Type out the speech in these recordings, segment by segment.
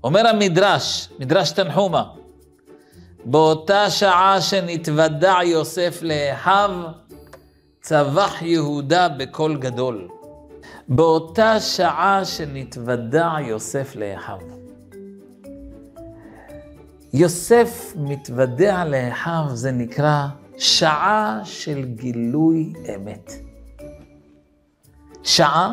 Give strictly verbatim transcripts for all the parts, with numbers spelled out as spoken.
אומר המדרש, מדרש תנחומה, באותה שעה שנתוודע יוסף לאחיו, צווח יהודה בקול גדול. באותה שעה שנתוודע יוסף לאחיו. יוסף מתוודע לאחיו, זה נקרא שעה של גילוי אמת. שעה,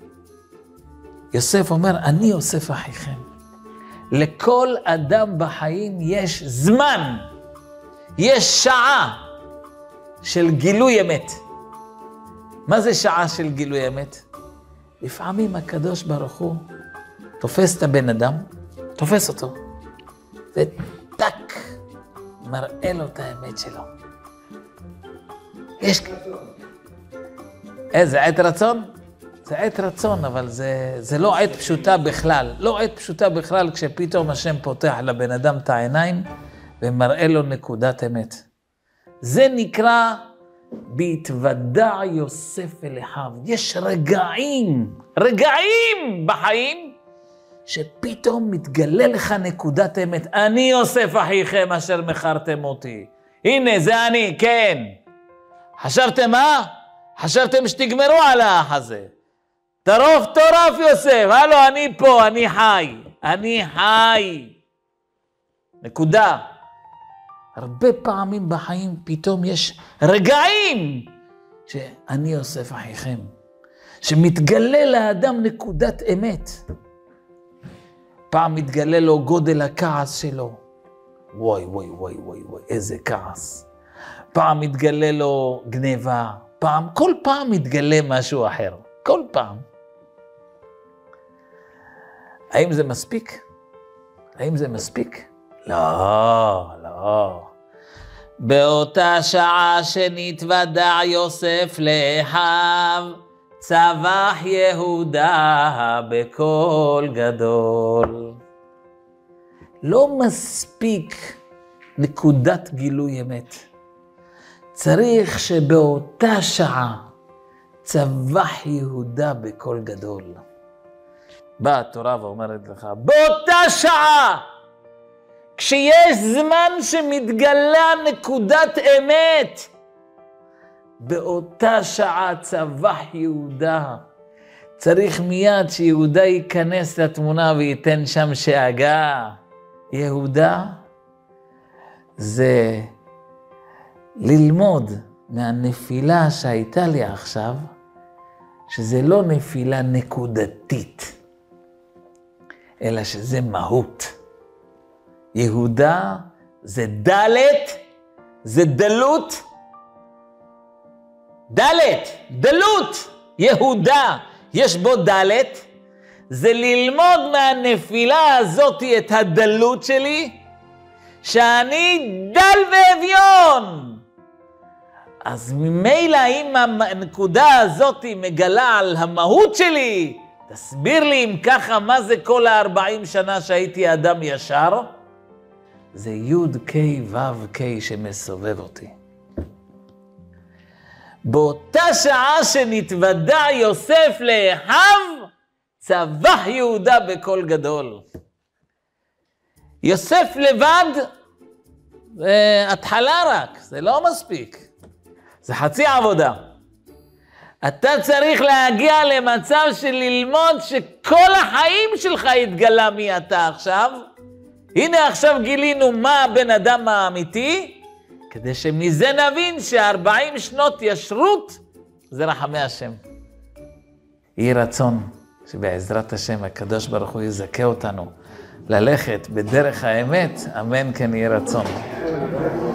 יוסף אומר, אני יוסף אחיכם. לכל אדם בחיים יש זמן, יש שעה של גילוי אמת. מה זה שעה של גילוי אמת? לפעמים הקדוש ברוך הוא תופס את הבן אדם, תופס אותו, וטק, מראה לו את האמת שלו. יש... איזה עת רצון? זה עת רצון, אבל זה, זה לא עת פשוטה בכלל. לא עת פשוטה בכלל כשפתאום השם פותח לבן אדם את העיניים ומראה לו נקודת אמת. זה נקרא בהתוודע יוסף אל אחיו. יש רגעים, רגעים בחיים שפתאום מתגלה לך נקודת אמת. אני יוסף אחיכם אשר מכרתם אותי. הנה זה אני, כן. חשבתם מה? חשבתם שתגמרו על האח הזה. טרוף טורף יוסף, הלו אני פה, אני חי, אני חי. נקודה. הרבה פעמים בחיים פתאום יש רגעים שאני יוסף אחיכם, שמתגלה לאדם נקודת אמת. פעם מתגלה לו גודל הכעס שלו. וואי וואי וואי וואי וואי, איזה כעס. פעם מתגלה לו גניבה, פעם, כל פעם מתגלה משהו אחר. כל פעם. האם זה מספיק? האם זה מספיק? לא, לא. באותה שעה שנתוודע יוסף לאחיו, צווח יהודה בקול גדול. לא מספיק נקודת גילוי אמת. צריך שבאותה שעה צווח יהודה בקול גדול. באה התורה ואומרת לך, באותה שעה, כשיש זמן שמתגלה נקודת אמת, באותה שעה צווח יהודה. צריך מיד שיהודה ייכנס לתמונה וייתן שם שאגה. יהודה זה ללמוד מהנפילה שהייתה לי עכשיו, שזה לא נפילה נקודתית, אלא שזה מהות. יהודה זה דלת, זה דלות, דלת, דלות, יהודה, יש בו דלת, זה ללמוד מהנפילה הזאת את הדלות שלי, שאני דל ואביון. אז ממילא אם הנקודה הזאת מגלה על המהות שלי, תסביר לי אם ככה מה זה כל ה-ארבעים שנה שהייתי אדם ישר, זה יוד קי וו קי שמסובב אותי. באותה שעה שנתוודע יוסף לאחיו, צווח יהודה בקול גדול. יוסף לבד, זה התחלה רק, זה לא מספיק. זה חצי עבודה. אתה צריך להגיע למצב של ללמוד שכל החיים שלך התגלה מי אתה עכשיו. הנה עכשיו גילינו מה הבן אדם האמיתי, כדי שמזה נבין ש-ארבעים שנות ישרות זה רחמי השם. יהי רצון שבעזרת השם הקדוש ברוך הוא יזכה אותנו ללכת בדרך האמת, אמן כן יהי רצון.